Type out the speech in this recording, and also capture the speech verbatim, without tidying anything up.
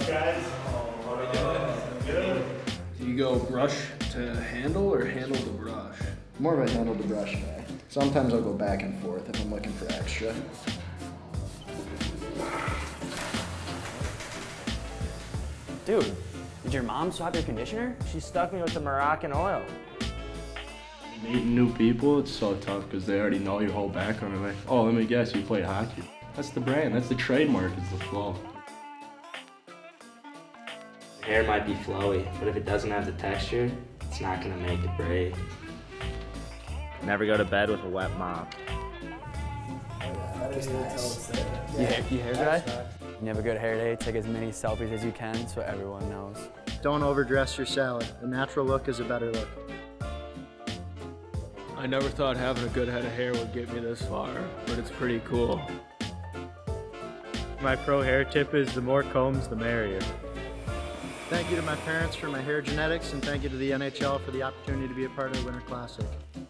guys? How are we doing? Good. Do you go brush to handle or handle to brush? More of a handle to brush guy. Sometimes I'll go back and forth if I'm looking for extra. Dude, did your mom swap your conditioner? She stuck me with the Moroccan oil. Meeting new people, it's so tough because they already know your whole background. They're like, oh, let me guess, you play hockey. That's the brand, that's the trademark, is the flow. Hair might be flowy, but if it doesn't have the texture, it's not gonna make it braid. Never go to bed with a wet mop. That is nice. You hair, you hair dry? You never go to hair day, take as many selfies as you can so everyone knows. Don't overdress your salad. A natural look is a better look. I never thought having a good head of hair would get me this far, but it's pretty cool. My pro hair tip is the more combs, the merrier. Thank you to my parents for my hair genetics, and thank you to the N H L for the opportunity to be a part of the Winter Classic.